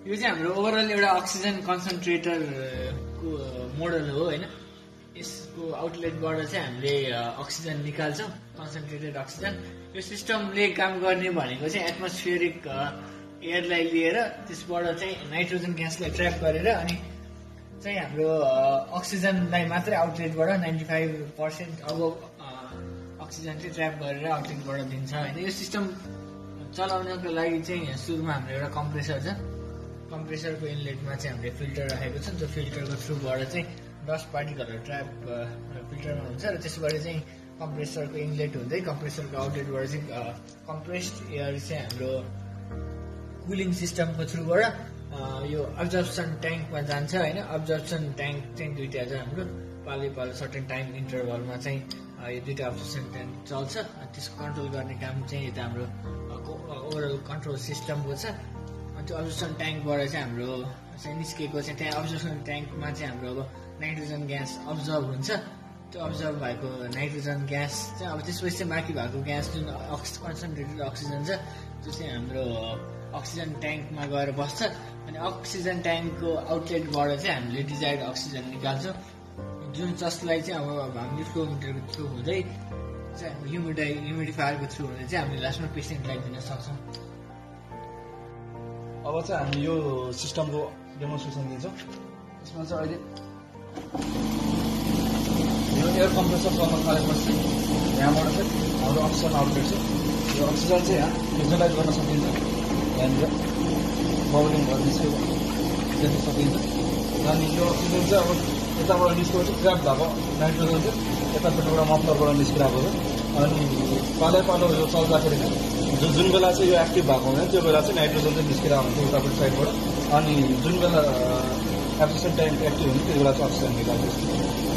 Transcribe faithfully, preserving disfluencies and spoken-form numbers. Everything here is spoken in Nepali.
यो चाहिँ हाम्रो ओभरअल एउटा अक्सिजन कन्सन्ट्रेटर को मोडल हो हैन। यसको आउटलेटबाट चाहिँ हामीले अक्सिजन निकाल्छौँ, कन्सन्ट्रेटेड अक्सिजन। यो सिस्टमले काम गर्ने भनेको चाहिँ एटमोस्फियरिक एयरलाई लिएर त्यसबाट चाहिँ नाइट्रोजन ग्यासलाई ट्र्याप गरेर अनि चाहिँ हाम्रो अक्सिजनलाई मात्रै आउटलेटबाट नाइन्टी फाइभ पर्सेन्ट अब अक्सिजन चाहिँ ट्र्याप गरेर आउटलेटबाट दिन्छ होइन। यो सिस्टम चलाउनको लागि चाहिँ सुरुमा हाम्रो एउटा कम्प्रेसर छ। कम्प्रेसरको इनलेटमा चाहिँ हामीले फिल्टर राखेको छ। त्यो फिल्टरको थ्रुबाट चाहिँ डस्ट पार्टिकलहरू ट्र्याप फिल्टरमा हुन्छ र त्यसबाट चाहिँ कम्प्रेसरको इनलेट हुँदै कम्प्रेसरको आउटलेटबाट चाहिँ कम्प्रेस्ड एयर चाहिँ हाम्रो कुलिङ सिस्टमको थ्रुबाट यो अब्जर्प्सन ट्याङ्कमा जान्छ होइन। अब्जर्प्सन ट्याङ्क चाहिँ दुईवटा छ हाम्रो, पालै पालो सर्टेन टाइम इन्टरभलमा चाहिँ यो दुईवटा अब्जर्प्सन ट्याङ्क चल्छ। त्यसको कन्ट्रोल गर्ने काम चाहिँ यता हाम्रो ओभरअल कन्ट्रोल सिस्टमको छ। अनि त्यो अब्जर्प्सन ट्याङ्कबाट चाहिँ हाम्रो चाहिँ निस्केको चाहिँ त्यहाँ अब्जर्प्सन ट्याङ्कमा चाहिँ हाम्रो अब नाइट्रोजन ग्यास अब्जर्भ हुन्छ। त्यो अब्जर्भ भएको नाइट्रोजन ग्यास चाहिँ अब त्यसपछि चाहिँ बाँकी भएको ग्यास जुन अक्स कन्सन्ट्रेटेड अक्सिजन छ त्यो चाहिँ हाम्रो अक्सिजन ट्याङ्कमा गएर बस्छ। अनि अक्सिजन ट्याङ्कको आउटलेटबाट चाहिँ हामीले डिजायर्ड अक्सिजन निकाल्छौँ, जुन जसलाई चाहिँ अब हामीले फ्लोमिटरको थ्रु हुँदै चाहिँ ह्युमिडाइ ह्युमिडिफायरको थ्रु हुँदै चाहिँ हामीले लास्टमा पेसेन्टलाई दिन सक्छौँ। अब चाहिँ हामी यो सिस्टमको डेमोन्स्ट्रेसन दिन्छौँ। यसमा चाहिँ अहिले यो एयर कम्प्रेसर चल्न थालेपछि यहाँबाट चाहिँ हाम्रो अक्सिजन आउटलेट छ। यो अक्सिजन चाहिँ यहाँ भिजुलाइज गर्न सकिन्छ, यहाँनिर बबलिङ भएर निस्केको देख्न सकिन्छ। अनि यो अक्सिजन चाहिँ अब यताबाट निस्केको चाहिँ ट्र्याप भएको नाइट्रोजन चाहिँ यतापट्टिबाट मफलरबाट निस्किरहेको छ। अनि पालै पालो यो चल्दाखेरि चाहिँ जुन जुन बेला चाहिँ यो एक्टिभ भएको हुँदैन त्यो बेला चाहिँ नाइट्रोजन चाहिँ निस्किरहेको हुन्छ उतापट्टि साइडबाट। अनि जुन बेला एब्जर्प्सन ट्याङ्क एक्टिभ हुन्छ त्यो बेला चाहिँ अक्सिजन निकाल्छ।